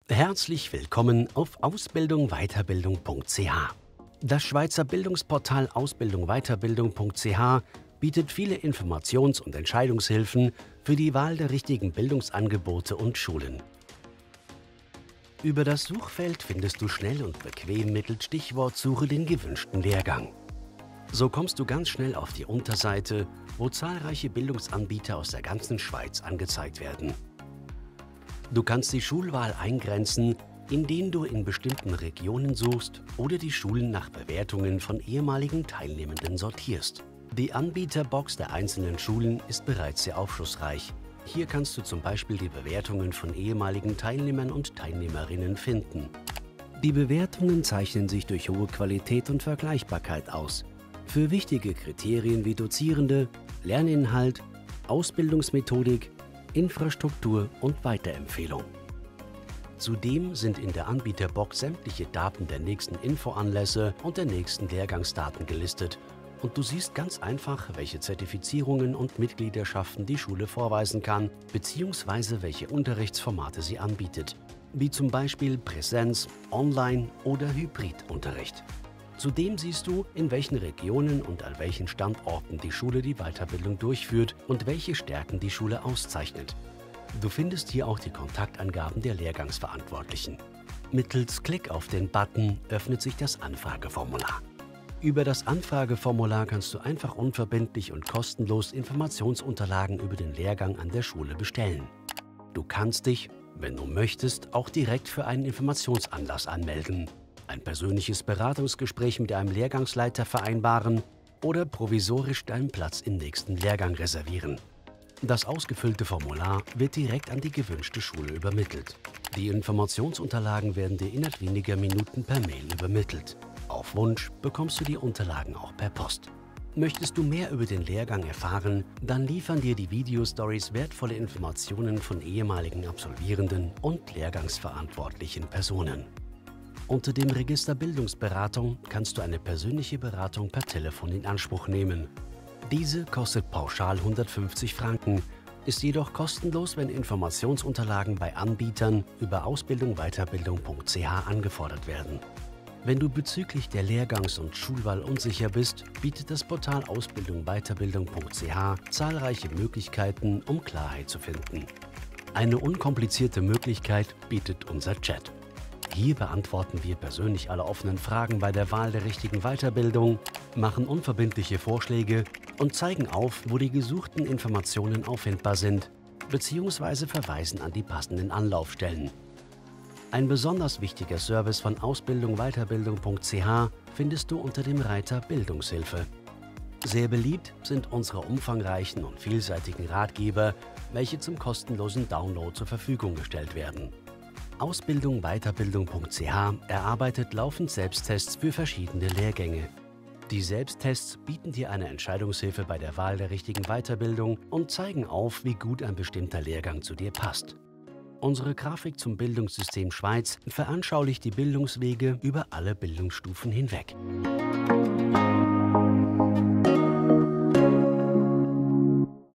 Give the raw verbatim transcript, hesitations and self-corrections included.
Herzlich willkommen auf ausbildung weiterbildung punkt c h. Das Schweizer Bildungsportal ausbildung weiterbildung punkt c h bietet viele Informations- und Entscheidungshilfen für die Wahl der richtigen Bildungsangebote und Schulen. Über das Suchfeld findest du schnell und bequem mittels Stichwortsuche den gewünschten Lehrgang. So kommst du ganz schnell auf die Unterseite, wo zahlreiche Bildungsanbieter aus der ganzen Schweiz angezeigt werden. Du kannst die Schulwahl eingrenzen, indem du in bestimmten Regionen suchst oder die Schulen nach Bewertungen von ehemaligen Teilnehmenden sortierst. Die Anbieterbox der einzelnen Schulen ist bereits sehr aufschlussreich. Hier kannst du zum Beispiel die Bewertungen von ehemaligen Teilnehmern und Teilnehmerinnen finden. Die Bewertungen zeichnen sich durch hohe Qualität und Vergleichbarkeit aus. Für wichtige Kriterien wie Dozierende, Lerninhalt, Ausbildungsmethodik, Infrastruktur und Weiterempfehlung. Zudem sind in der Anbieterbox sämtliche Daten der nächsten Infoanlässe und der nächsten Lehrgangsdaten gelistet und du siehst ganz einfach, welche Zertifizierungen und Mitgliederschaften die Schule vorweisen kann bzw. welche Unterrichtsformate sie anbietet, wie zum Beispiel Präsenz, Online- oder Hybridunterricht. Zudem siehst du, in welchen Regionen und an welchen Standorten die Schule die Weiterbildung durchführt und welche Stärken die Schule auszeichnet. Du findest hier auch die Kontaktangaben der Lehrgangsverantwortlichen. Mittels Klick auf den Button öffnet sich das Anfrageformular. Über das Anfrageformular kannst du einfach unverbindlich und kostenlos Informationsunterlagen über den Lehrgang an der Schule bestellen. Du kannst dich, wenn du möchtest, auch direkt für einen Informationsanlass anmelden, ein persönliches Beratungsgespräch mit einem Lehrgangsleiter vereinbaren oder provisorisch deinen Platz im nächsten Lehrgang reservieren. Das ausgefüllte Formular wird direkt an die gewünschte Schule übermittelt. Die Informationsunterlagen werden dir innerhalb weniger Minuten per Mail übermittelt. Auf Wunsch bekommst du die Unterlagen auch per Post. Möchtest du mehr über den Lehrgang erfahren, dann liefern dir die Videostories wertvolle Informationen von ehemaligen Absolvierenden und lehrgangsverantwortlichen Personen. Unter dem Register Bildungsberatung kannst du eine persönliche Beratung per Telefon in Anspruch nehmen. Diese kostet pauschal hundertfünfzig Franken, ist jedoch kostenlos, wenn Informationsunterlagen bei Anbietern über ausbildung weiterbildung punkt c h angefordert werden. Wenn du bezüglich der Lehrgangs- und Schulwahl unsicher bist, bietet das Portal ausbildung weiterbildung punkt c h zahlreiche Möglichkeiten, um Klarheit zu finden. Eine unkomplizierte Möglichkeit bietet unser Chat. Hier beantworten wir persönlich alle offenen Fragen bei der Wahl der richtigen Weiterbildung, machen unverbindliche Vorschläge und zeigen auf, wo die gesuchten Informationen auffindbar sind, bzw. verweisen an die passenden Anlaufstellen. Ein besonders wichtiger Service von ausbildung weiterbildung punkt c h findest du unter dem Reiter Bildungshilfe. Sehr beliebt sind unsere umfangreichen und vielseitigen Ratgeber, welche zum kostenlosen Download zur Verfügung gestellt werden. ausbildung weiterbildung punkt c h erarbeitet laufend Selbsttests für verschiedene Lehrgänge. Die Selbsttests bieten dir eine Entscheidungshilfe bei der Wahl der richtigen Weiterbildung und zeigen auf, wie gut ein bestimmter Lehrgang zu dir passt. Unsere Grafik zum Bildungssystem Schweiz veranschaulicht die Bildungswege über alle Bildungsstufen hinweg.